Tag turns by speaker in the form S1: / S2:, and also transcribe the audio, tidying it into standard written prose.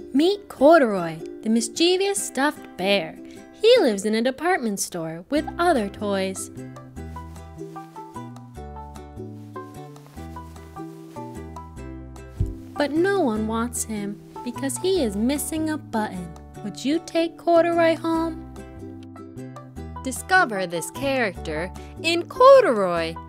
S1: Meet Corduroy, the mischievous stuffed bear. He lives in a department store with other toys. But no one wants him because he is missing a button. Would you take Corduroy home?
S2: Discover this character in Corduroy,